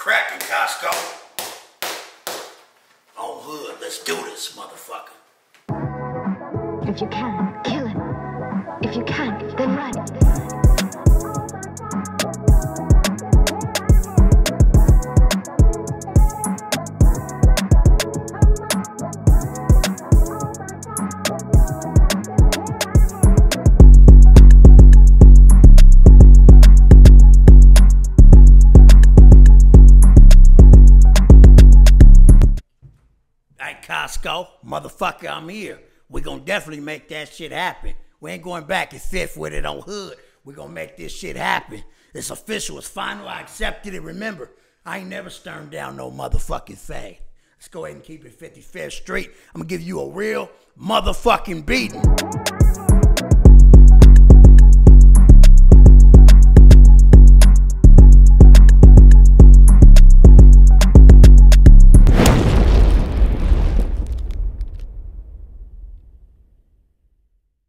cracking, Boskoe. On hood, let's do this, motherfucker. If you can, kill him. If you can't, then run. Hey, Boskoe, motherfucker, I'm here. We gonna definitely make that shit happen. We ain't going back and fifth with it on hood. We gonna make this shit happen. It's official, it's final, I accepted it. Remember, I ain't never turned down no motherfucking thing. Let's go ahead and keep it 55th Street. I'm gonna give you a real motherfucking beating.